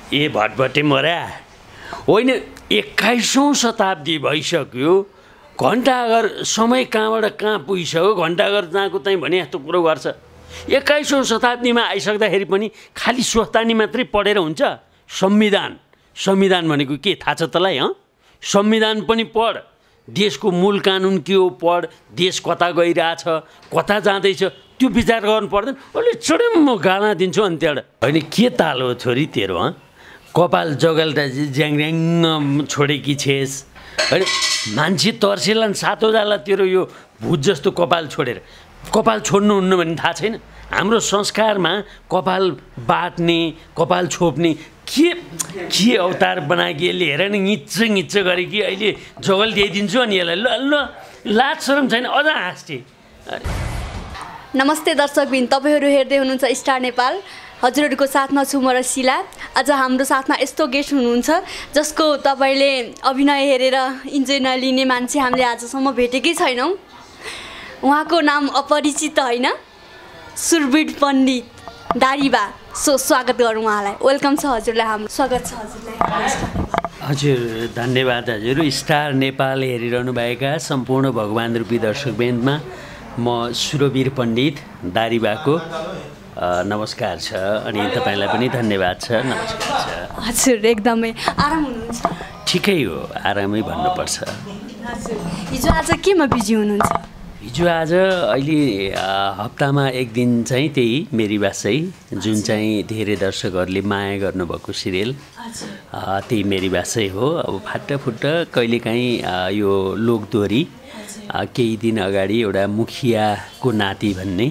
ए भटभटे मरा होइन 21औं शताब्दी भइसक्यो घण्टाघर समय कहाँबाट कहाँ पुगिसक्यो घण्टाघर जहाँको चाहिँ भने यस्तो कुरो गर्छ 21औं शताब्दीमा आइसक्दाखेरि पनि खालि स्वस्तानी मात्रै पढेर हुन्छ संविधान भनेको के थाहा छ तँलाई संविधान पनि पढ देशको मूल कानुन के हो पढ देश कता गइरहेछ कता जाँदैछ त्यो विचार गर्नु पर्दैन अलि चुडुम म गाला दिन्छु अनि त्यहाँबाट होइन के ताल हो छोरी तेरो कपाल जगल्टा ज्याङऱ्याङ छोडेकी छेस होइन मान्छे तर्सेला सातो जाला तेरो यो भूत जस्तो कपाल छोडेर कपाल छोड्नुहुन्न भन्ने थाहा छैन हाम्रो संस्कारमा कपाल बाट्ने कपाल छोप्ने के अवतार बनाएकी यसले हेर न घिच्च गरे कि अहिले जगल दिइदिन्छु अनि यसलाई ल ल लाज शरम छैन अझ हाँस्थे नमस्ते दर्शकबिन तपाईहरु हेर्दै हुनुहुन्छ स्टार नेपाल हजुरहरुको साथमा छु म रसिला आज हाम्रो साथमा यस्तो गेस्ट हुनुहुन्छ जसको तपाईले अभिनय हेरेर इन्जोय नलिने मान्छे हामीले आजसम्म भेटेकै छैनौं उहाँको नाम अपरिचित हैन सुरवीर पण्डित दारीबा सो स्वागत गरौँ उहाँलाई वेलकम छ हजुरलाई हाम्रो स्वागत छ हजुरलाई हजुर धन्यवाद हजुर स्टार नेपाल हेरिरहनु भएका सम्पूर्ण भगवान रूपी दर्शकवृन्दमा म सुरवीर पण्डित दारीबाको नमस्कार छ अनि तपाईलाई पनि धन्यवाद छ नमस्कार छ हजुर एकदमै आराम हुनुहुन्छ ठिकै हो आरामै भन्नुपर्छ हजुर हिजो आज केमा बिजी हुनुहुन्छ हिजो आज अहिले हप्तामा एक दिन चाहिँ त्यही मेरी बासै जुन चाहिँ धेरै दर्शकहरूले माया गर्नुभएको सिरियल त्यही मेरी बासै हो अब फाटाफुट्टा कहिलेकाहीँ यो लोकदोहोरी केही दिन अगाडि एउटा मुखियाको नाति भन्ने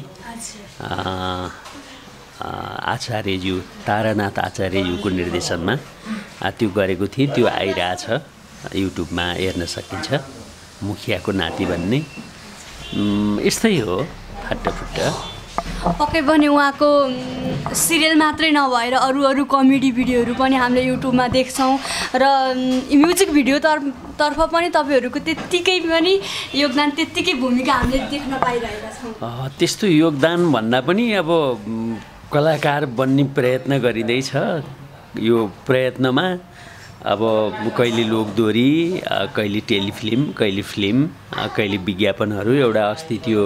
आचार्यज्यू तारानाथ आचार्यज्यूको निर्देशनमा त्यो गरेको थिएँ त्यो आइरहेछ युट्युबमा हेर्न सकिन्छ मुखियाको नाति भन्ने यस्तै हो फाटाफुट्टा पक्कै पनि उहाँको सिरियल मात्रै नभएर अरू कमेडी भिडियोहरू पनि हामीले युट्युबमा देख्छौँ र म्युजिक भिडियो तर्फ पनि तपाईहरुको त्यत्तिकै पनि योगदान त्यत्तिकै भूमिका हामीले देख्न पाइरहेका छौँ त्यस्तो योगदान भन्दा पनि अब कलाकार बन्ने प्रयत्न गरिँदैछ यो प्रयत्नमा अब कहिले लोकदोहोरी कहिले टेलिफिल्म कहिले फिल्म कहिले विज्ञापनहरू एउटा अस्ति त्यो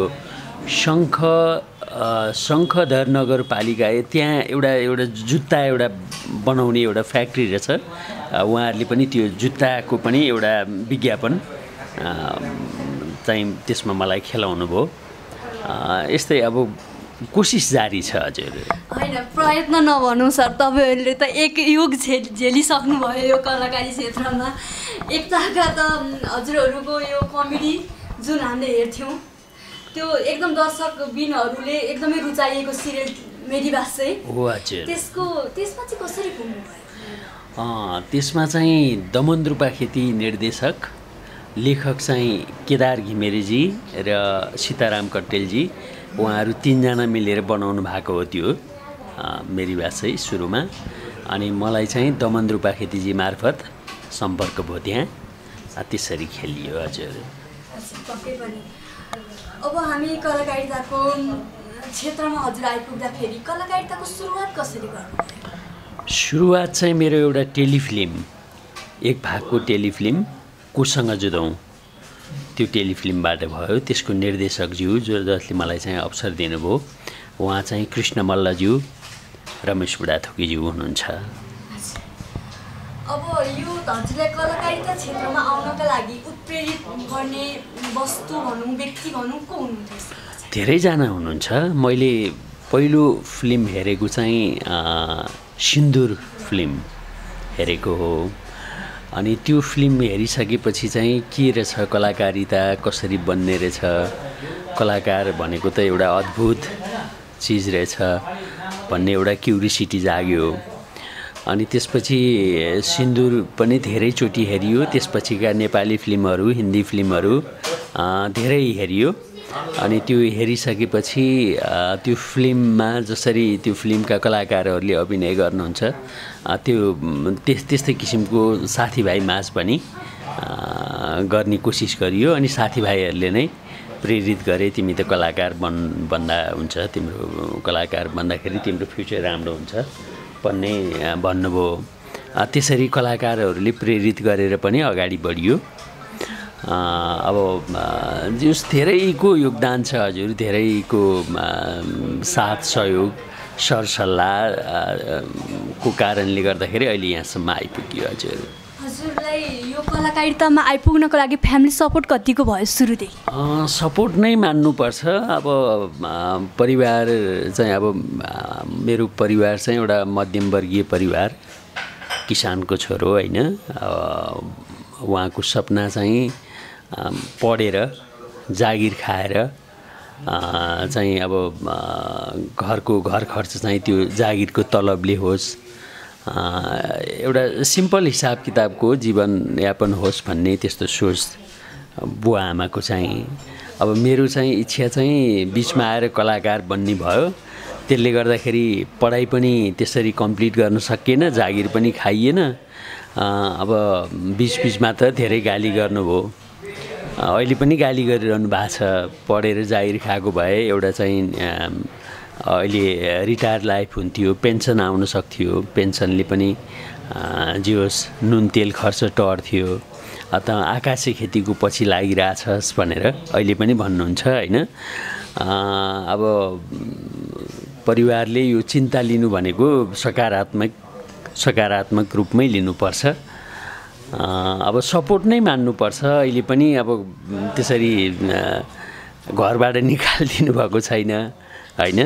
शङ्खधर नगरपालिका त्यहाँ एउटा जुत्ता एउटा बनाउने एउटा फ्याक्ट्री रहेछ उहाँहरूले पनि त्यो जुत्ताको पनि एउटा विज्ञापन चाहिँ त्यसमा मलाई खेलाउनु भयो यस्तै अब कोसिस जारी छ हजुर हैन प्रयत्न नभनौँ सर तपाईहरुले त एक युग झेलिसक्नु भयो यो कलाकारी क्षेत्रमा एकताका त हजुरहरुको यो कमेडी जुन हामीले हेर्थ्यौं त्यो एकदम दर्शक बिनहरुले एकदमै रुचाइएको सिरियल मेरी बासै हो हजुर त्यसमा चाहिँ कसरी पुग्नु भयो त्यसमा चाहिँ दमन रूपाखेती निर्देशक लेखक चाहिँ केदार घिमिरेजी र सीताराम कट्टेलजी उहाँहरू तीनजना मिलेर बनाउनु भएको हो त्यो मेरी बासै सुरुमा अनि मलाई चाहिँ दमन रूपाखेतीजी मार्फत सम्पर्क भयो त्यहाँ त्यसरी खेलियो हजुर अब हामी कलाकारिताको क्षेत्रमा हजुर आइपुग्दाखेरि कलाकारिताको सुरुवात कसरी गर्नु सुरुवात चाहिँ मेरो एउटा टेलिफिल्म एक भागको टेलिफिल्म कोसँग जुधौँ त्यो टेलिफिल्मबाट भयो त्यसको निर्देशकज्यू जसले मलाई चाहिँ अवसर दिनुभयो उहाँ चाहिँ कृष्ण मल्लज्यू रमेश बुढाथोकीज्यू हुनुहुन्छ अब यो हजुरलाई कलाकारिता क्षेत्रमा आउनका लागि उत्प्रेरित गर्ने वस्तु भनौँ व्यक्ति भनौँ को हुनुहुन्छ धेरैजना हुनुहुन्छ मैले पहिलो फिल्म हेरेको चाहिँ सिन्दुर फिल्म हेरेको हो अनि त्यो फिल्म हेरिसकेपछि चाहिँ के रहेछ कलाकारिता कसरी बन्ने रहेछ कलाकार भनेको त एउटा अद्भुत चिज रहेछ भन्ने एउटा क्युरियोसिटी जाग्यो अनि त्यसपछि सिन्दुर पनि धेरैचोटि हेरियो त्यसपछिका नेपाली फिल्महरू हिन्दी फिल्महरू धेरै हेरियो अनि त्यो हेरिसकेपछि त्यो फिल्ममा जसरी त्यो फिल्मका कलाकारहरूले अभिनय गर्नुहुन्छ त्यो त्यस्तै किसिमको साथीभाइ माझ पनि गर्ने कोसिस गरियो अनि साथीभाइहरूले नै प्रेरित गरे तिमी त कलाकार बन्दा हुन्छ तिम्रो कलाकार बन्दाखेरि तिम्रो फ्युचर राम्रो हुन्छ भन्ने भन्नुभयो त्यसरी कलाकारहरूले प्रेरित गरेर पनि अगाडि बढियो। अब जस धेरैको योगदान छ हजुर, धेरैको साथ सहयोग सरसल्लाह को कारणले गर्दाखेरि अहिले यहाँसम्म आइपुग्यो हजुर। हजुरलाई यो कलाकारितामा आइपुग्नको लागि फ्यामिली सपोर्ट कतिको भयो सुरुदेखि? सपोर्ट नै मान्नुपर्छ। अब परिवार चाहिँ अब मेरो परिवार चाहिँ एउटा मध्यमवर्गीय परिवार, किसानको छोरो होइन। उहाँको सपना चाहिँ पढेर जागिर खाएर चाहिँ अब घरको घर खर्च चाहिँ त्यो जागिरको तलबले होस्, एउटा सिम्पल हिसाब किताबको जीवनयापन होस् भन्ने त्यस्तो सोच बुवा आमाको चाहिँ। अब मेरो चाहिँ इच्छा चाहिँ बिचमा आएर कलाकार बन्ने भयो, त्यसले गर्दाखेरि पढाइ पनि त्यसरी कम्प्लिट गर्न सकिएन, जागिर पनि खाइएन। अब बिचमा त धेरै गाली गर्नुभयो, अहिले पनि गाली गरिरहनु भएको छ। पढेर जागिर खाएको भए एउटा चाहिँ अहिले रिटायर लाइफ हुन्थ्यो, पेन्सन आउन सक्थ्यो, पेन्सनले पनि जे होस् नुन तेल खर्च टर्थ्यो। त आकाशे खेतीको पछि लागिरहेछस् भनेर अहिले पनि भन्नुहुन्छ होइन। अब परिवारले यो चिन्ता लिनु भनेको सकारात्मक रूपमै लिनुपर्छ। अब सपोर्ट नै मान्नुपर्छ। अहिले पनि अब त्यसरी घरबाट निकालिदिनु भएको छैन होइन,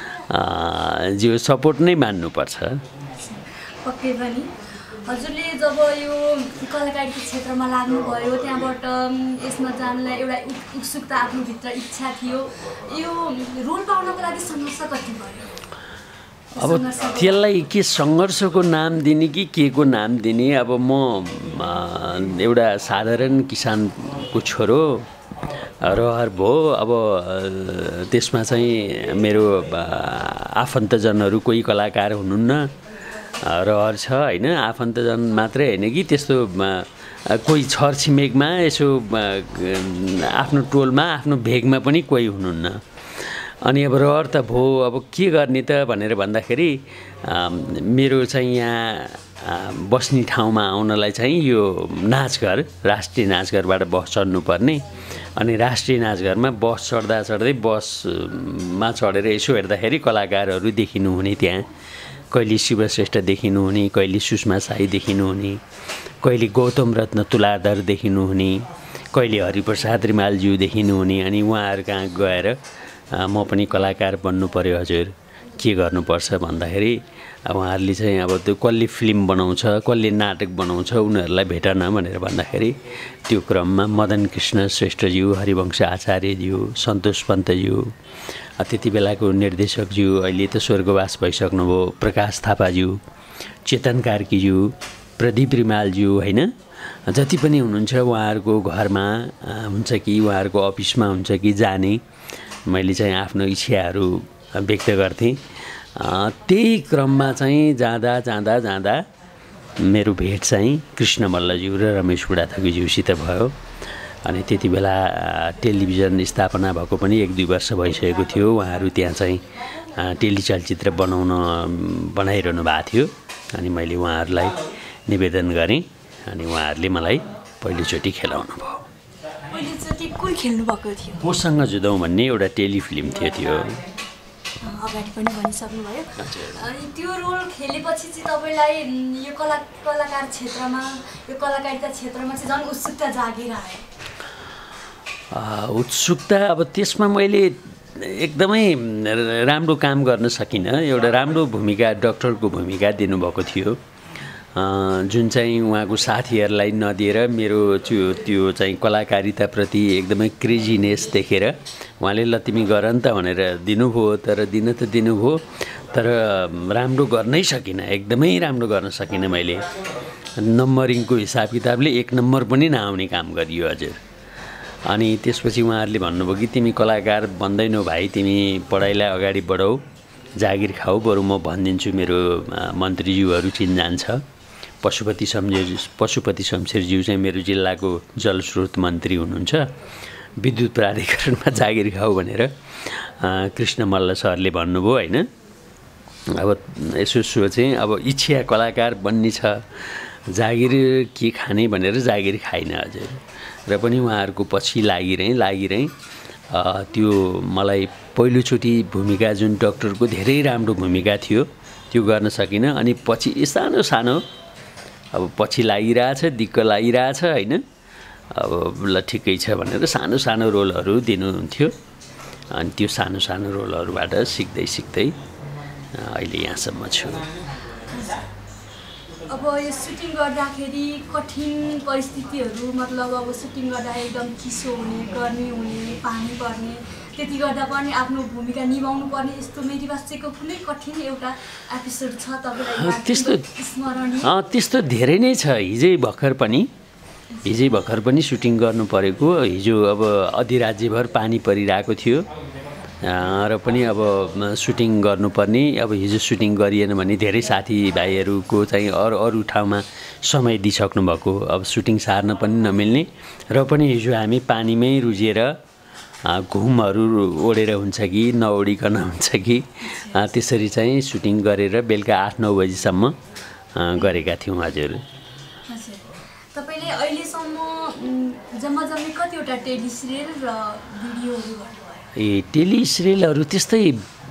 जो सपोर्ट नै मान्नुपर्छ। पक्कै पनि हजुरले जब यो कलाकारिता क्षेत्रमा लाग्नुभयो, त्यहाँबाट यसमा जानलाई एउटा उत्सुकता आफ्नोभित्र इच्छा थियो, यो रोल पाउनको लागि सङ्घर्ष कति भयो? अब त्यसलाई के सङ्घर्षको नाम दिने कि के को नाम दिने? अब म एउटा साधारण किसानको छोरो रहर भयो। अब त्यसमा चाहिँ मेरो आफन्तजनहरू कोही कलाकार हुनुहुन्न, रहर छ होइन। आफन्तजन मात्रै होइन कि त्यस्तो कोही छरछिमेकमा यसो आफ्नो टोलमा आफ्नो भेगमा पनि कोही हुनुहुन्न। अनि अब रहर त भयो, अब के गर्ने त भनेर भन्दाखेरि मेरो चाहिँ यहाँ बस्ने ठाउँमा आउनलाई चाहिँ यो नाचघर, राष्ट्रिय नाचघरबाट बस चढ्नुपर्ने। अनि राष्ट्रिय नाचघरमा बस चढ्दै बसमा चढेर यसो हेर्दाखेरि कलाकारहरू देखिनुहुने, त्यहाँ कहिले शिवश्रेष्ठ देखिनुहुने, कहिले सुषमा साई देखिनुहुने, कहिले गौतम रत्न तुलाधर देखिनुहुने, कहिले हरिप्रसाद रिमालज्यू देखिनुहुने। अनि उहाँहरू कहाँ गएर म पनि कलाकार बन्नु पर्यो हजुर, के गर्नुपर्छ भन्दाखेरि उहाँहरूले चाहिँ अब त्यो कसले फिल्म बनाउँछ, कसले नाटक बनाउँछ उनीहरूलाई भेटन भनेर भन्दाखेरि त्यो क्रममा मदन कृष्ण श्रेष्ठज्यू, हरिवंश आचार्यज्यू, सन्तोष पन्तज्यू, त्यति बेलाको निर्देशकज्यू अहिले त स्वर्गवास भइसक्नुभयो, प्रकाश थापाज्यू, चेतन कार्कीज्यू, प्रदीप रिमालज्यू होइन, जति पनि हुनुहुन्छ उहाँहरूको घरमा हुन्छ कि उहाँहरूको अफिसमा हुन्छ कि जाने मैले चाहिँ आफ्नो इच्छाहरू व्यक्त गर्थेँ। त्यही क्रममा चाहिँ जाँदा मेरो भेट चाहिँ कृष्ण मल्लज्यू र रमेश बुढाथोकीज्यूसित भयो। अनि त्यति बेला टेलिभिजन स्थापना भएको पनि 1-2 वर्ष भइसकेको थियो। उहाँहरू त्यहाँ चाहिँ टेलिचलचित्र बनाइरहनु भएको थियो। अनि मैले उहाँहरूलाई निवेदन गरेँ, अनि उहाँहरूले मलाई पहिलोचोटि खेलाउनु भयो। पहिलोचोटि कुन खेल्नु भएको थियो? पोसँग जुधौँ भन्ने एउटा टेलिफिल्म थियो, त्यो अगाडि पनि भनिसक्नुभयो। अनि त्यो रोल खेलेपछि चाहिँ तपाईँलाई यो कलाकार क्षेत्रमा, यो कलाकारिता क्षेत्रमा चाहिँ झन् उत्सुकता जागेर आयो? उत्सुकता अब त्यसमा मैले एकदमै राम्रो काम गर्न सकिनँ। एउटा राम्रो भूमिका, डाक्टरको भूमिका दिनुभएको थियो, जुन चाहिँ उहाँको साथीहरूलाई नदिएर मेरो त्यो चाहिँ कलाकारिताप्रति एकदमै क्रेजिनेस देखेर उहाँले ल तिमी गर नि त भनेर दिनुभयो। तर दिनुभयो, तर राम्रो गर्नै सकिनँ, एकदमै राम्रो गर्न सकिनँ मैले। नम्बरिङको हिसाब किताबले 1 नम्बर पनि नआउने काम गरियो हजुर। अनि त्यसपछि उहाँहरूले भन्नुभयो कि तिमी कलाकार बन्दैनौ भाइ, तिमी पढाइलाई अगाडि बढाऊ, जागिर खाऊ। बरु म भनिदिन्छु, मेरो मन्त्रीज्यूहरू चिन्जान छ। पशुपति शमशेरज्यू चाहिँ मेरो जिल्लाको जलस्रोत मन्त्री हुनुहुन्छ। विद्युत प्राधिकरणमा जागिर खाऊ भनेर कृष्ण मल्ल सरले भन्नुभयो होइन। अब यसो सोचेँ, अब इच्छा कलाकार बन्ने छ, जागिर के खाने भनेर जागिर खाइन हजुर। र पनि उहाँहरूको पछि लागिरहेँ। त्यो मलाई पहिलोचोटि भूमिका जुन डक्टरको धेरै राम्रो भूमिका थियो त्यो गर्न सकिनँ। अनि पछि सानो सानो अब पछि लागिरहेछ, दिक्क लागिरहेछ होइन। अब ल ठिकै छ भनेर सानो सानो रोलहरू दिनुहुन्थ्यो। अनि त्यो सानो सानो रोलहरूबाट सिक्दै सिक्दै अहिले यहाँसम्म छु। अब यो सुटिङ गर्दाखेरि कठिन परिस्थितिहरू, मतलब अब सुटिङ गर्दा एकदम चिसो हुने, गर्मी हुने, पानी पर्ने, त्यति गर्दा पनि आफ्नो भूमिका निभाउनु पर्ने, यस्तो मेरी बास्चेको कुनै कठिन एउटा एपिसोड छ तपाईँलाई स्मरणीय? त्यस्तो धेरै नै छ। हिजै भर्खर पनि सुटिङ गर्नु परेको। हिजो अब अधिराज्यभर पानी परिरहेको थियो र पनि अब सुटिङ गर्नुपर्ने। अब हिजो सुटिङ गरिएन भने धेरै साथीभाइहरूको चाहिँ अरू ठाउँमा समय दिइसक्नु भएको, अब सुटिङ सार्न पनि नमिल्ने। र पनि हिजो हामी पानीमै रुझेर घुमहरू ओढेर हुन्छ कि नओढिकन हुन्छ कि त्यसरी चाहिँ सुटिङ गरेर बेलुका 8-9 बजीसम्म गरेका थियौँ हजुर। तपाईँले अहिलेसम्म जम्मा कतिवटा टेलिसिरियल र भिडियोहरू गर्नुभयो? टेलिसिरियलहरू त्यस्तै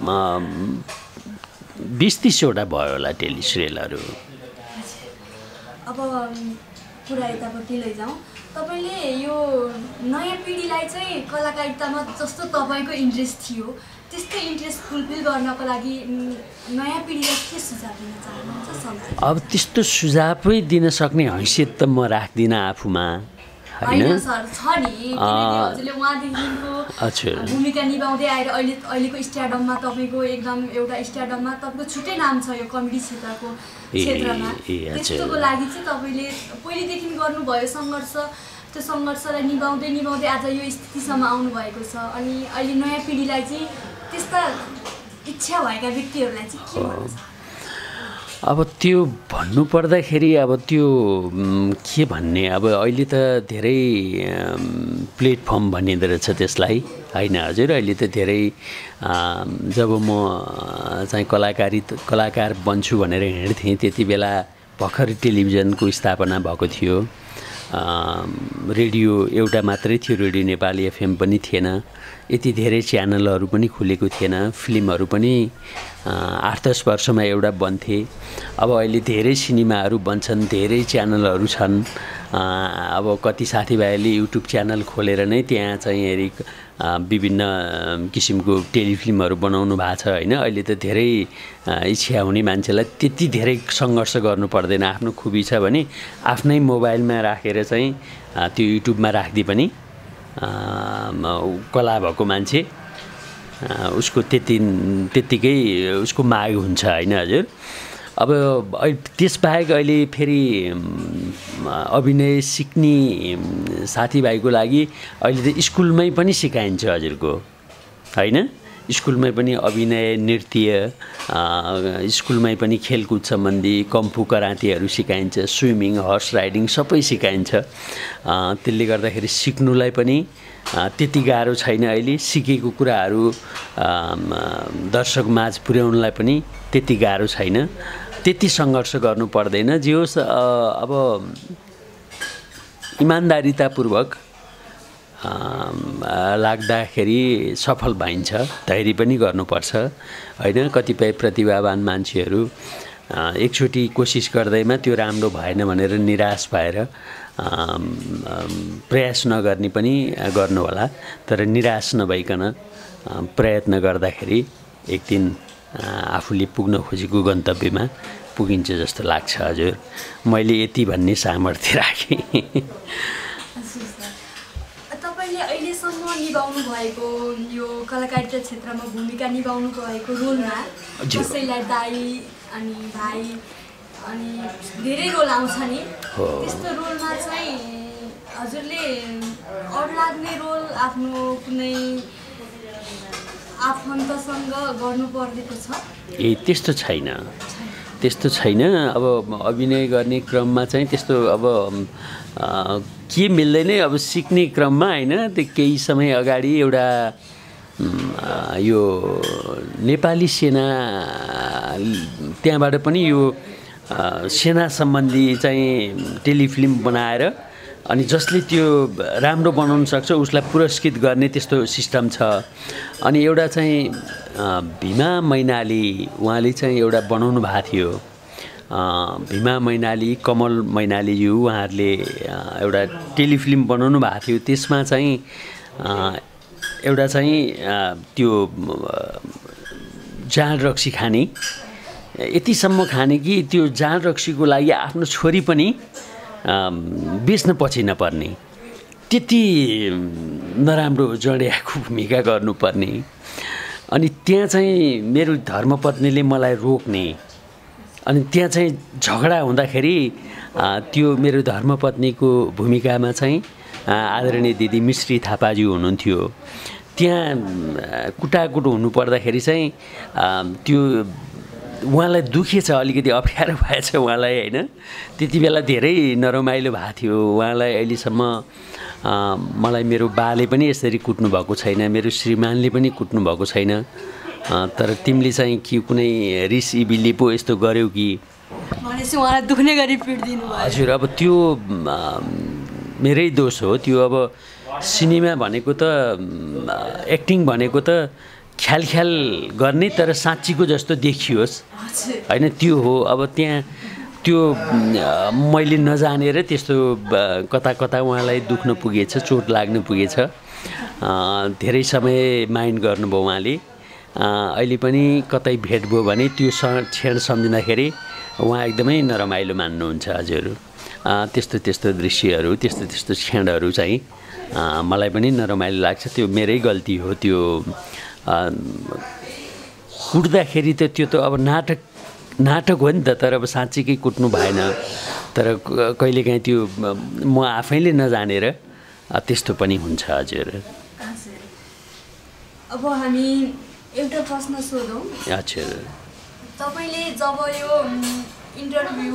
20-30वटा भयो होला टेलिसिरियलहरू। अब कुरा यतापट्टि लैजाउँ, तपाईँले यो नयाँ पिँढीलाई चाहिँ कलाकारितामा जस्तो तपाईँको इन्ट्रेस्ट थियो त्यस्तै इन्ट्रेस्ट फुलफिल गर्नको लागि नयाँ पिँढीलाई के सुझाव दिन चाहनुहुन्छ? अब त्यस्तो सुझावै दिन सक्ने हैसियत त म राख्दिनँ आफूमा होइन सर, छ नि हजुरले उहाँदेखिको भूमिका निभाउँदै आएर अहिलेको स्टारडममा तपाईँको एकदम एउटा स्टारडममा तपाईँको छुट्टै नाम छ यो कमेडी क्षेत्रमा। त्यस्तोको लागि चाहिँ तपाईँले पहिलेदेखि गर्नुभयो सङ्घर्ष, त्यो सङ्घर्षलाई निभाउँदै आज यो स्थितिसम्म आउनुभएको छ। अनि अहिले नयाँ पिँढीलाई चाहिँ त्यस्ता इच्छा भएका व्यक्तिहरूलाई चाहिँ के भन्छ? अब त्यो भन्नुपर्दाखेरि अब त्यो के भन्ने, अब अहिले त धेरै प्लेटफर्म भनिँदो रहेछ त्यसलाई होइन हजुर। अहिले त धेरै जब म चाहिँ कलाकार बन्छु भनेर हिँड्थेँ त्यति बेला भर्खर टेलिभिजनको स्थापना भएको थियो। रेडियो एउटा मात्रै थियो, रेडियो नेपाली FM पनि थिएन, यति धेरै च्यानलहरू पनि खुलेको थिएन, फिल्महरू पनि 8-10 वर्षमा एउटा बन्थे। अब अहिले धेरै सिनेमाहरू बन्छन्, धेरै च्यानलहरू छन्। अब कति साथीभाइहरूले युट्युब च्यानल खोलेर नै त्यहाँ चाहिँ हेरी विभिन्न किसिमको टेलिफिल्महरू बनाउनु भएको छ होइन। अहिले त धेरै इच्छा हुने मान्छेलाई त्यति धेरै सङ्घर्ष गर्नु पर्दैन। आफ्नो खुबी छ भने आफ्नै मोबाइलमा राखेर चाहिँ त्यो युट्युबमा राख्दी पनि कला भएको मान्छे उसको त्यत्तिकै उसको माग हुन्छ होइन हजुर। अब त्यसबाहेक अहिले फेरि अभिनय सिक्ने साथीभाइको लागि अहिले त स्कुलमै पनि सिकाइन्छ हजुरको होइन। स्कुलमै पनि अभिनय, नृत्य, स्कुलमै पनि खेलकुद सम्बन्धी कम्फू करातेहरू सिकाइन्छ, स्विमिङ, हर्स राइडिङ सबै सिकाइन्छ। त्यसले गर्दाखेरि सिक्नुलाई पनि त्यति गाह्रो छैन। अहिले सिकेको कुराहरू दर्शकमाझ पुर्याउनलाई पनि त्यति गाह्रो छैन, त्यति सङ्घर्ष गर्नु पर्दैन। जे होस् अब इमान्दारितापूर्वक लाग्दाखेरि सफल भइन्छ, धैर्य पनि गर्नुपर्छ होइन। कतिपय प्रतिभावान मान्छेहरू एकचोटि कोसिस गर्दैमा त्यो राम्रो भएन भनेर निराश भएर प्रयास नगर्ने पनि गर्नु होला, तर निराश नभइकन प्रयत्न गर्दाखेरि एक दिन आफूले पुग्न खोजेको गन्तव्यमा पुगिन्छ जस्तो लाग्छ हजुर। मैले यति भन्ने सामर्थ्य राखेँ। तपाईँले अहिलेसम्म निभाउनु भएको यो कलाकारिता क्षेत्रमा भूमिका निभाउनु भएको रोलमा कसैलाई दाइ अनि भाइ अनि धेरै रोल आउँछ नि, त्यस्तो रोलमा चाहिँ हजुरले अरू लाग्ने रोल आफ्नो कुनै आफन्तसँग गर्नु परेको छ? त्यस्तो छैन। अब अभिनय गर्ने क्रममा चाहिँ त्यस्तो अब के मिल्दैन, अब सिक्ने क्रममा होइन। त्यो केही समय अगाडि एउटा यो नेपाली सेना त्यहाँबाट पनि यो सेना सम्बन्धी चाहिँ टेलिफिल्म बनाएर अनि जसले त्यो राम्रो बनाउन सक्छ उसलाई पुरस्कृत गर्ने त्यस्तो सिस्टम छ। अनि एउटा चाहिँ भीमा मैनाली उहाँले चाहिँ एउटा बनाउनु भएको थियो, भीमा मैनाली कमल मैनालीज्यू उहाँहरूले एउटा टेलिफिल्म बनाउनु भएको थियो। त्यसमा चाहिँ एउटा चाहिँ त्यो जाँड रक्सी खाने, यतिसम्म खाने कि त्यो जाँड रक्सीको लागि आफ्नो छोरी पनि बेच्न पछि नपर्ने, त्यति नराम्रो जडियाको भूमिका गर्नुपर्ने। अनि त्यहाँ चाहिँ मेरो धर्मपत्नीले मलाई रोक्ने, अनि त्यहाँ चाहिँ झगडा हुँदाखेरि त्यो मेरो धर्मपत्नीको भूमिकामा चाहिँ आदरणीय दिदी मिश्री थापाज्यू हुनुहुन्थ्यो। त्यहाँ कुटाकुट हुनुपर्दाखेरि चाहिँ त्यो उहाँलाई दुखेछ, अलिकति अप्ठ्यारो भएछ उहाँलाई होइन। त्यति बेला धेरै नरमाइलो भएको थियो उहाँलाई। अहिलेसम्म मलाई मेरो बाले पनि यसरी कुट्नु भएको छैन, मेरो श्रीमानले पनि कुट्नु भएको छैन, तर तिमीले चाहिँ कि कुनै रिस इबिली पो यस्तो गर्यौ कि भनेपछि उहाँलाई दुख्ने गरी पिट दिनु भयो। हजुर, अब त्यो मेरै दोष हो। त्यो अब सिनेमा भनेको त एक्टिङ भनेको त ख्याल ख्याल गर्ने तर साँच्चीको जस्तो देखियोस् होइन, त्यो हो। अब त्यहाँ त्यो मैले नजानेर त्यस्तो कता कता उहाँलाई दुख्न पुगेछ, चोट लाग्न पुगेछ। धेरै समय माइन्ड गर्नुभयो उहाँले। अहिले पनि कतै भेट भयो भने त्यो क्षण सम्झिँदाखेरि उहाँ एकदमै नरमाइलो मान्नुहुन्छ। हजुर, त्यस्तो त्यस्तो दृश्यहरू, त्यस्तो त्यस्तो क्षणहरू चाहिँ मलाई पनि नरमाइलो लाग्छ। त्यो मेरै गल्ती हो। त्यो कुट्दाखेरि त त्यो त अब नाटक हो नि त, तर अब साँच्चीकै कुट्नु भएन। तर कहिलेकाहीँ त्यो म आफैले नजानेर त्यस्तो पनि हुन्छ। हजुर, अब हामी एउटा प्रश्न सोधौँ। हजुर, तपाईँले जब यो इन्टरभ्यू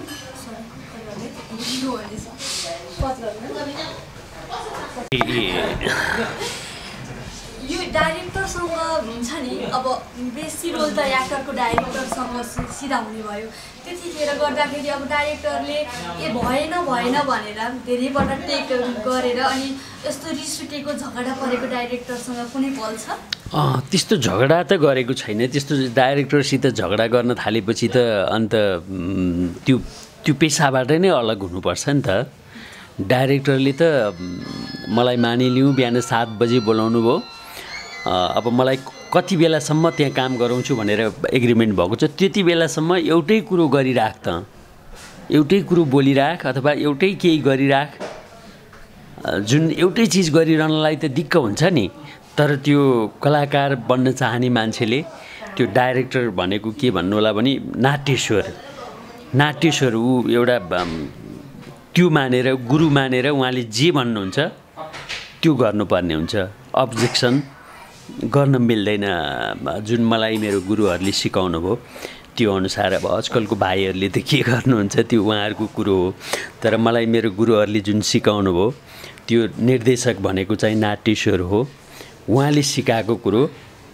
यो डाइरेक्टरसँग हुन्छ नि, अब बेसी रोल त एक्टरको डाइरेक्टरसँग सिधा हुने भयो। त्यतिखेर गर्दाखेरि अब डाइरेक्टरले भएन भनेर धेरैपल्ट टेक गरेर अनि यस्तो रिस उठेको झगडा परेको डाइरेक्टरसँग कुनै पल छ? त्यस्तो झगडा त गरेको छैन। त्यस्तो डाइरेक्टरसित झगडा गर्न थालेपछि त अन्त त्यो पेसाबाट नै अलग हुनुपर्छ नि त। डाइरेक्टरले त मलाई मानिलिउँ बिहान 7 बजे बोलाउनु भयो, अब मलाई कति बेलासम्म त्यहाँ काम गराउँछु भनेर एग्रिमेन्ट भएको छ, त्यति बेलासम्म एउटै कुरो गरिराख त, एउटै कुरो बोलिराख अथवा एउटै केही गरिराख। जुन एउटै चिज गरिरहनलाई त दिक्क हुन्छ नि। तर त्यो कलाकार बन्न चाहने मान्छेले त्यो डाइरेक्टर भनेको के भन्नु होला भने नाट्यश्वर ऊ एउटा त्यो मानेर गुरु मानेर उहाँले जे भन्नुहुन्छ त्यो गर्नुपर्ने हुन्छ। अब्जेक्सन गर्न मिल्दैन। जुन मलाई मेरो गुरुहरूले सिकाउनु भयो त्यो अनुसार अब आजकलको भाइहरूले त के गर्नुहुन्छ त्यो उहाँहरूको कुरो हो, तर मलाई मेरो गुरुहरूले जुन सिकाउनु भयो त्यो निर्देशक भनेको चाहिँ नाट्यश्वर हो। उहाँले सिकाएको कुरो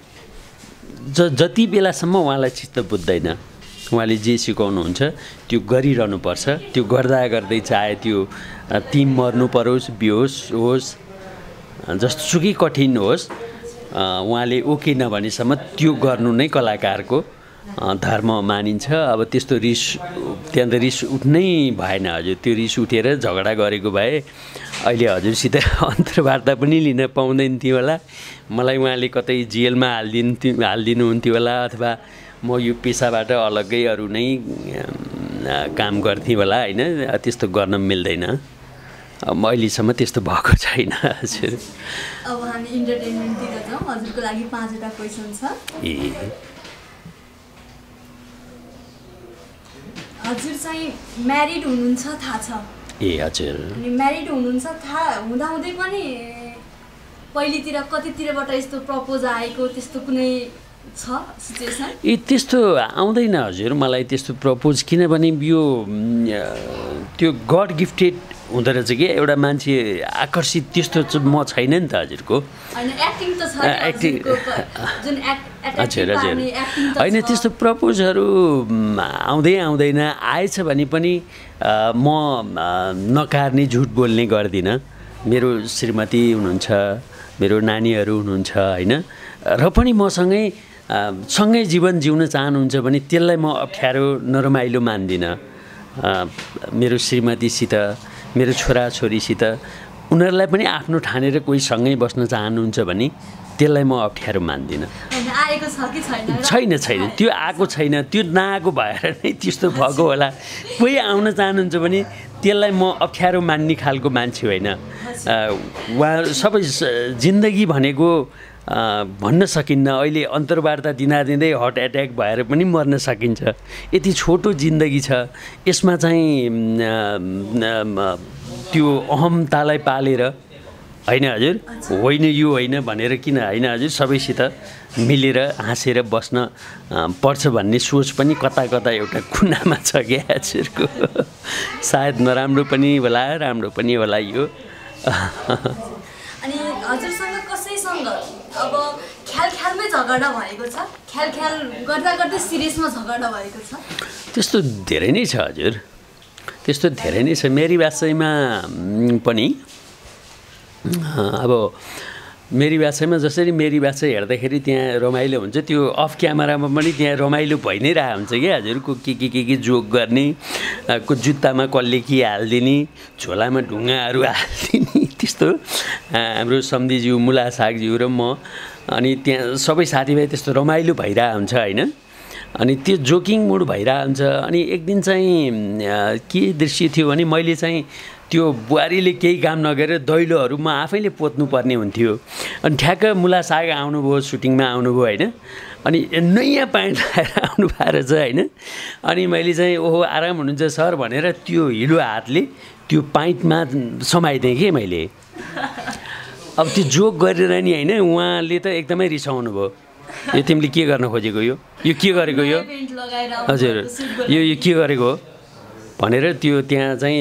जति बेलासम्म उहाँलाई चित्त बुझ्दैन, उहाँले जे सिकाउनुहुन्छ त्यो गरिरहनुपर्छ। त्यो गर्दा गर्दै चाहे त्यो टिम मर्नु परोस्, बेहोस होस्, जस्तोसुकै कठिन होस्, उहाँले ओके नभनेसम्म त्यो गर्नु नै कलाकारको धर्म मानिन्छ। अब त्यस्तो रिस त्यहाँ त रिस उठ्नै भएन। हजुर, त्यो रिस उठेर झगडा गरेको भए अहिले हजुरसित अन्तर्वार्ता पनि लिन पाउँदैन थियो होला। मलाई उहाँले कतै जेलमा हालिदिनुहुन्थ्यो होला, अथवा म यो पेसाबाट अलग्गै अरू नै काम गर्थेँ होला होइन। त्यस्तो गर्न मिल्दैन। अहिलेसम्म त्यस्तो भएको छैन। हजुर, अब हामी इन्टरटेनमेन्टतिर जाउँ। हजुरको लागि 5वटा क्वेसन छ। हजुर चाहिँ म्यारिड हुनुहुन्छ थाहा छ? हजुर। अनि म्यारिड हुनुहुन्छ थाहा हुँदाहुँदै पनि पहिलेतिर कतितिरबाट यस्तो प्रपोज आएको त्यस्तो कुनै छ सिचुएसन? त्यस्तो आउँदैन हजुर, मलाई त्यस्तो प्रपोज। किनभने यो त्यो गड गिफ्टेड हुँदो रहेछ कि एउटा मान्छे आकर्षित त्यस्तो चाहिँ म छैन नि त हजुरको हजुर हजुर होइन त्यस्तो प्रपोजहरू आउँदै आउँदैन आएछ भने पनि म नकार्ने झुट बोल्ने गर्दिनँ मेरो श्रीमती हुनुहुन्छ मेरो नानीहरू हुनुहुन्छ होइन र पनि मसँगै सँगै जीवन जिउन चाहनुहुन्छ भने त्यसलाई म अप्ठ्यारो नरमाइलो मान्दिनँ मेरो श्रीमतीसित मेरो छोराछोरीसित उनीहरूलाई पनि आफ्नो ठानेर कोही सँगै बस्न चाहनुहुन्छ भने त्यसलाई म अप्ठ्यारो मान्दिनँ छैन छैन त्यो आएको छैन त्यो नआएको भएर नै त्यस्तो भएको होला कोही आउन चाहनुहुन्छ भने त्यसलाई म अप्ठ्यारो मान्ने खालको मान्छे होइन उहाँ सबै जिन्दगी भनेको भन्न सकिन्न अहिले अन्तर्वार्ता दिँदै हार्ट एट्याक भएर पनि मर्न सकिन्छ यति छोटो जिन्दगी छ यसमा चाहिँ त्यो अहमतालाई पालेर होइन हजुर होइन यो होइन भनेर किन होइन हजुर सबैसित मिलेर हाँसेर बस्न पर्छ भन्ने सोच पनि कता कता एउटा कुनामा छ क्या हजुरको सायद नराम्रो पनि होला राम्रो पनि होला यो अनि हजुरसँग कसैसँग अब ख्यालमै झगडा भएको छ ख्याल गर्दा गर्दै सिरियसमा झगडा भएको छ त्यस्तो धेरै नै छ हजुर त्यस्तो धेरै नै छ मेरी वासैमा पनि अब मेरी वासैमा जसरी मेरी वासै हेर्दाखेरि त्यहाँ रमाइलो हुन्छ त्यो अफ क्यामेरामा पनि त्यहाँ रमाइलो भइ नै रहेको हुन्छ क्या हजुरको के जोक गर्ने को जुत्तामा कसले के हालिदिने झोलामा ढुङ्गाहरू हालिदिने त्यस्तो हाम्रो सम्धिज्यू मुला सागज्यू र म अनि त्यहाँ सबै साथीभाइ त्यस्तो रमाइलो भइरहेको हुन्छ होइन अनि त्यो जोकिङ मुड भइरहेको हुन्छ अनि एक दिन चाहिँ के दृश्य थियो भने मैले चाहिँ त्यो बुहारीले केही काम नगरेर दैलोहरू म आफैले पोत्नुपर्ने हुन्थ्यो अनि ठ्याक्क मुला साग आउनुभयो सुटिङमा आउनुभयो होइन अनि नयाँ प्यान्ट लगाएर आउनु भएर चाहिँ होइन अनि मैले चाहिँ ओहो आराम हुनुहुन्छ सर भनेर त्यो हिलो हातले त्यो पाइन्टमा समाइदिएँ कि मैले अब त्यो जोक गरेर नि होइन उहाँले त एकदमै रिसाउनु भयो यो तिमीले के गर्न खोजेको यो के गरेको यो हजुर यो के गरेको हो भनेर त्यो त्यहाँ चाहिँ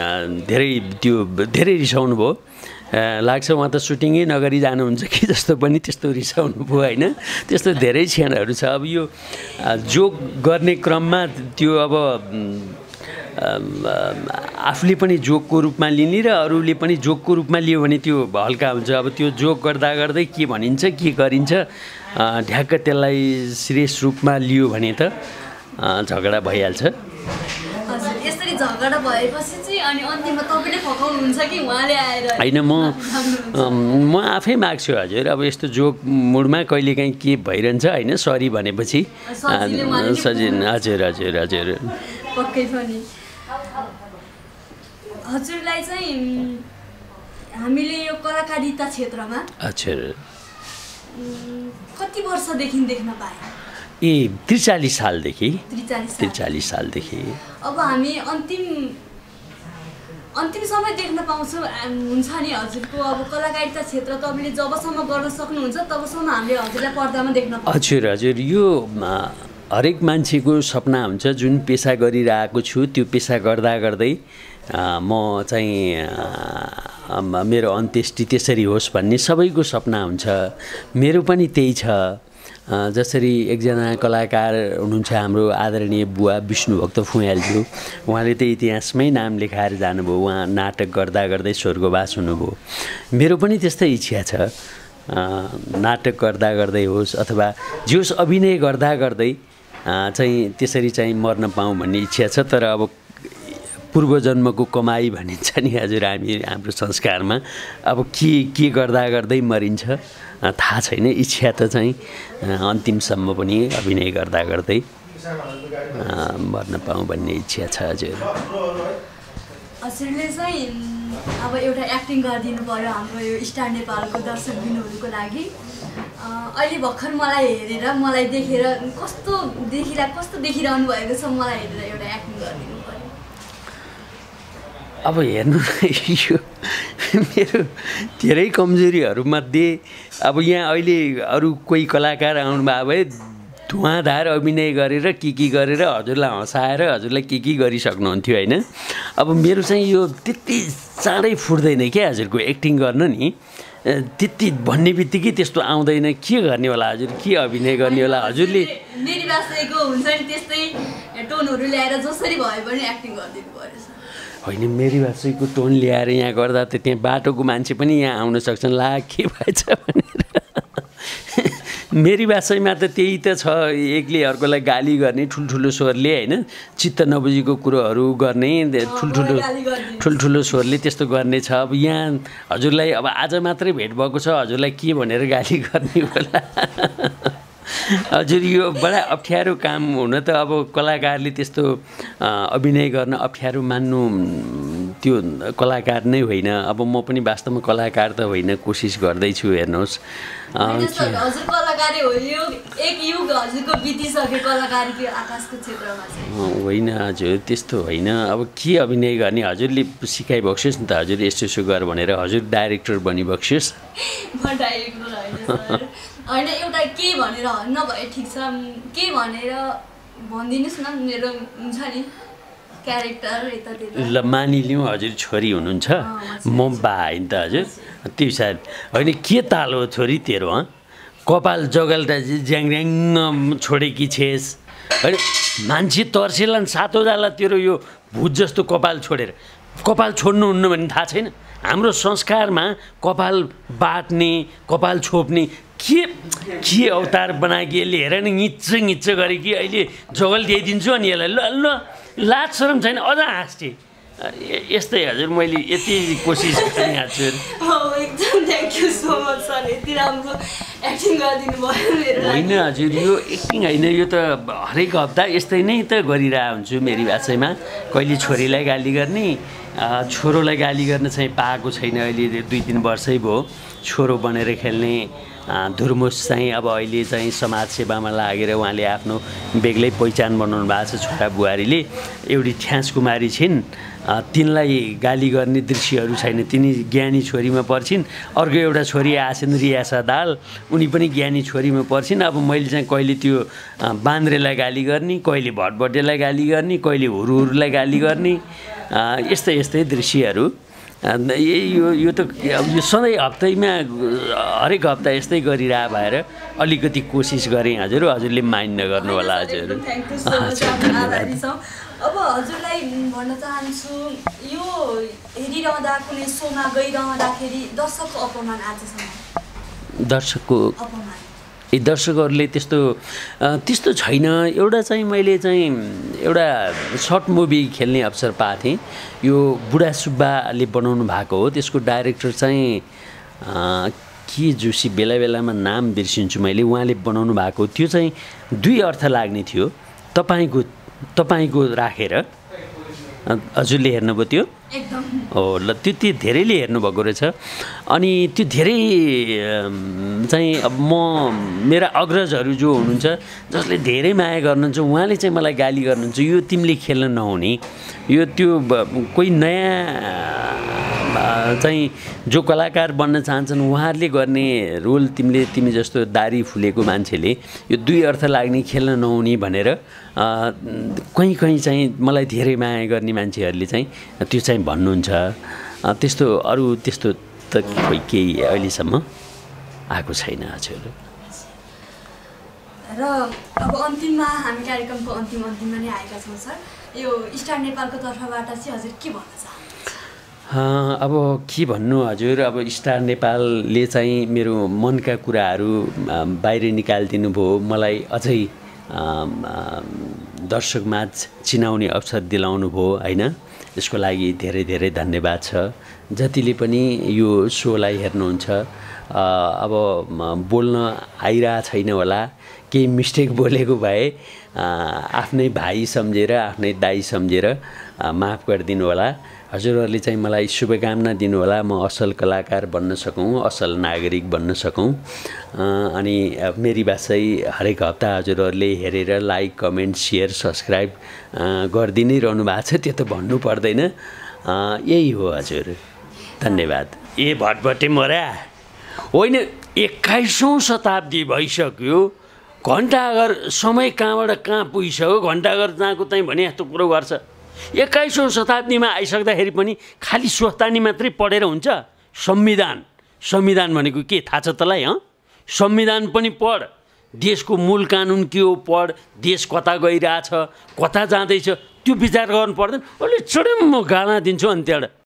धेरै रिसाउनु भयो लाग्छ उहाँ त सुटिङै नगरी जानुहुन्छ कि जस्तो पनि त्यस्तो रिसाउनु भयो होइन त्यस्तो धेरै क्षणहरू छ अब यो जोक गर्ने क्रममा त्यो अब आफूले पनि जोकको रूपमा लिने र अरूले पनि जोकको रूपमा लियो भने त्यो हल्का हुन्छ अब त्यो जोक गर्दा गर्दै के भनिन्छ के गरिन्छ ढ्याक्क त्यसलाई सिरियस रूपमा लियो भने त झगडा भइहाल्छ यसरी झगडा भएपछि चाहिँ अनि अन्तिममा तपाईले फकाउनुहुन्छ कि उहाँले आएर हैन म आफै माग्छु हजुर अब यस्तो जोक मुडमा कहिलेकाहीँ के भइरहन्छ हैन सरी भनेपछि सजिन हजुर हजुर हजुर पक्कै पनि हजुरलाई चाहिँ हामीले यो कलाकारिता क्षेत्रमा हजुर कति वर्षदेखि देख्न पाए 43 सालदेखि 43 सालदेखि अब हामी अन्तिम समय देख्न पाउँछौँ हुन्छ नि हजुरको अब कलाकारिता क्षेत्र तपाईँले जबसम्म गर्न सक्नुहुन्छ तबसम्म हामीले हजुरलाई पर्दामा देख्न पाउँछौँ हजुर हजुर यो हरेक मान्छेको सपना हुन्छ जुन पेसा गरिरहेको छु त्यो पेसा गर्दा गर्दै म चाहिँ मेरो अन्त्येष्टि त्यसरी होस् भन्ने सबैको सपना हुन्छ मेरो पनि त्यही छ जसरी एकजना कलाकार हुनुहुन्छ हाम्रो आदरणीय बुवा विष्णुभक्त फुयालज्यू उहाँले त इतिहासमै नाम लेखाएर जानुभयो उहाँ नाटक गर्दा गर्दै स्वर्गवास हुनुभयो मेरो पनि त्यस्तै इच्छा छ नाटक गर्दा गर्दै होस् अथवा जे होस् अभिनय गर्दा गर्दै चाहिँ त्यसरी चाहिँ मर्न पाऊँ भन्ने इच्छा छ तर अब पूर्वजन्मको कमाई भनिन्छ नि हजुर हाम्रो संस्कारमा अब के गर्दा गर्दै मरिन्छ थाहा छैन इच्छा त चाहिँ अन्तिमसम्म पनि अभिनय गर्दा गर्दै मर्न पाऊँ भन्ने इच्छा छ हजुर हजुरले चाहिँ अब एउटा एक्टिङ गरिदिनु पर्यो हाम्रो यो स्टार नेपालको दर्शक बिन्दुहरूको लागि अहिले भर्खर मलाई हेरेर मलाई देखेर कस्तो देखिरहनु भएको छ मलाई हेरेर एउटा एक्टिङ गरिदिनु पर्यो अब हेर्नु यो मेरो धेरै कमजोरीहरूमध्ये अब यहाँ अहिले अरू कोही कलाकार आउनुभयो भए धुवाँधार अभिनय गरेर के गरेर हजुरलाई हँसाएर हजुरलाई के गरिसक्नुहुन्थ्यो होइन। अब मेरो चाहिँ यो त्यति चाँडै फुट्दैन क्या हजुरको एक्टिङ गर्न नि, त्यति भन्ने बित्तिकै त्यस्तो आउँदैन। के गर्ने होला हजुर, के अभिनय गर्ने होला हजुरले? मेरी भाषाको हुन्छ नि त्यस्तै टोनहरू ल्याएर जसरी भए पनि एक्टिङ गरिदिनु पर्यो। होइन, मेरी भाषाको टोन ल्याएर यहाँ गर्दा त त्यहाँ बाटोको मान्छे पनि यहाँ आउन सक्छन्, ला के भएछ भनेर। मेरी भाषामा त त्यही त छ, एकले अर्कोलाई गाली गर्ने ठुल्ठुलो स्वरले होइन, चित्त नबुझेको कुरोहरू गर्ने ठुल्ठुलो स्वरले त्यस्तो गर्ने छ। अब यहाँ हजुरलाई अब आज मात्रै भेट भएको छ, हजुरलाई के भनेर गाली गर्ने होला? हजुर यो बडा अप्ठ्यारो काम हुन त अब कलाकारले त्यस्तो अभिनय गर्न अप्ठ्यारो मान्नु त्यो कलाकार नै होइन। अब म पनि वास्तवमा कलाकार त होइन, कोसिस गर्दैछु हेर्नुहोस्। हजुर कलाकारी हो, यो एक युग हजुरको बितिसक्यो कलाकारीको आकाशको क्षेत्रमा चाहिँ। होइन हजुर त्यस्तो होइन, अब के अभिनय गर्ने हजुरले सिकाइबक्सियोस् नि त, हजुर यस्तो यसो गर भनेर हजुर डाइरेक्टर बनिबक्सियोस्। म डाइरेक्टर होइन सर, होइन एउटा के भनेर नभए ठिक छ, के भनेर भनिदिनुहोस् न, मेरो हुन्छ नि क्यारेक्टर यतातिर। ल मानिलिउँ हजुर छोरी हुनुहुन्छ, म बा होइन त हजुर, त्यो सायद होइन। के ताल हो छोरी तेरो? कपाल जगल्दा ज्याङऱ्याङ छोडेकी छेस होइन, मान्छे तर्सेला सातो जाला तेरो यो भुत जस्तो कपाल छोडेर। कपाल छोड्नुहुन्न भने थाहा छैन, हाम्रो संस्कारमा कपाल बाट्ने कपाल छोप्ने के अवतार बनाएकी यसले, हेर न घिच्च गरे कि अहिले जगल दिइदिन्छु अनि यसलाई ल ल लाज शरम छैन, अझ हाँस्थे। यस्तै हजुर मैले यति कोसिस गरेँ हजुर। एकदम thank you so much sir, यति राम्रो एक्टिङ गरिदिनु भयो मेरो। होइन हजुर यो एक्टिङ होइन, यो त हरेक हप्ता यस्तै नै त गरिरहेको हुन्छु मेरी भाषामा। कहिले छोरीलाई गाली गर्ने, छोरोलाई गाली गर्न चाहिँ पाएको छैन, अहिले 2-3 वर्षै भयो छोरो बनेर खेल्ने। धुर्मुस चाहिँ अब अहिले चाहिँ समाजसेवामा लागेर उहाँले आफ्नो बेग्लै पहिचान बनाउनु भएको छ। छोरा बुहारीले एउटी ठ्यास कुमारी छिन्, तिनलाई गाली गर्ने दृश्यहरू छैन, तिनी ज्ञानी छोरीमा पर्छिन्। अर्को एउटा छोरी आछिन् रियासा दाल, उनी पनि ज्ञानी छोरीमा पर्छिन्। अब मैले चाहिँ कहिले त्यो बान्द्रेलाई गाली गर्ने, कहिले भटभटेलाई गाली गर्ने, कहिले हुरुहरूलाई गाली गर्ने, यस्तै दृश्यहरू। यो त यो सधैँ हप्तैमा हरेक हप्ता यस्तै गरिरह भएर अलिकति कोसिस गरेँ हजुर, हजुरले माइन्ड नगर्नु होला हजुर। अब हजुरलाई भन्न चाहन्छु, यो हेरिरहँदा कुनै सोमा गइरहँदाखेरि दर्शकको अपमान आजसम्म दर्शकहरूले त्यस्तो छैन। एउटा चाहिँ मैले चाहिँ एउटा सर्ट मुभी खेल्ने अवसर पाएको थिएँ, यो बुढा सुब्बाले बनाउनु भएको हो। त्यसको डाइरेक्टर चाहिँ के जोशी, बेलामा नाम बिर्सिन्छु मैले, उहाँले बनाउनु भएको। त्यो चाहिँ 2 अर्थ लाग्ने थियो, तपाईँको राखेर। हजुरले हेर्नुभयो त्यो? हो ल, त्यो धेरैले हेर्नुभएको रहेछ। अनि त्यो धेरै चाहिँ अब मेरा अग्रजहरू जो हुनुहुन्छ जसले धेरै माया गर्नुहुन्छ, उहाँले चाहिँ मलाई गाली गर्नुहुन्छ, यो तिमीले खेल्न नहुने, यो त्यो कोही नयाँ चाहिँ जो कलाकार बन्न चाहन्छन् उहाँहरूले गर्ने रोल तिमी जस्तो दारी फुलेको मान्छेले यो 2 अर्थ लाग्ने खेल्न नहुने भनेर कहीँ चाहिँ मलाई धेरै माया गर्ने मान्छेहरूले चाहिँ त्यो चाहिँ भन्नुहुन्छ। त्यस्तो अरू त्यस्तो त खोइ केही अहिलेसम्म आएको छैन हजुर। र अब अन्तिममा हामी कार्यक्रमको अन्तिममा नै आएका छौँ सर, यो स्टार नेपालको तर्फबाट चाहिँ हजुर के भन्न चाहनुहुन्छ? अब के भन्नु हजुर, अब स्टार नेपालले चाहिँ मेरो मनका कुराहरू बाहिर निकालिदिनु भयो, मलाई अझै दर्शकमाझ चिनाउने अवसर दिलाउनु भयो होइन। यसको लागि धेरै धेरै धन्यवाद छ। जतिले पनि यो सोलाई हेर्नुहुन्छ, अब बोल्न आइरहेको छैन होला, केही मिस्टेक बोलेको भए आफ्नै भाइ सम्झेर आफ्नै दाइ सम्झेर माफ गरिदिनु होला। हजुरहरूले चाहिँ मलाई शुभकामना दिनुहोला, म असल कलाकार बन्न सकौँ, असल नागरिक बन्न सकौँ। अनि मेरी भाषै हरेक हप्ता हजुरहरूले हेरेर लाइक कमेन्ट सेयर सब्सक्राइब गरिदिनै रहनु भएको छ, त्यो त भन्नु पर्दैन। यही हो हजुर, धन्यवाद। भटभटे मरा होइन, 21औं शताब्दी भइसक्यो, घन्टाघर समय कहाँबाट कहाँ पुगिसक्यो घन्टाघर जहाँको चाहिँ भने यस्तो कुरो गर्छ 21औं शताब्दीमा आइसक्दाखेरि पनि खालि स्वस्तानी मात्रै पढेर हुन्छ संविधान भनेको के थाहा छ तँलाई संविधान पनि पढ देशको मूल कानुन के हो पढ देश कता गइरहेछ कता जाँदैछ त्यो विचार गर्नु पर्दैन ओले चढे म गाना दिन्छु अनि त्यहाँबाट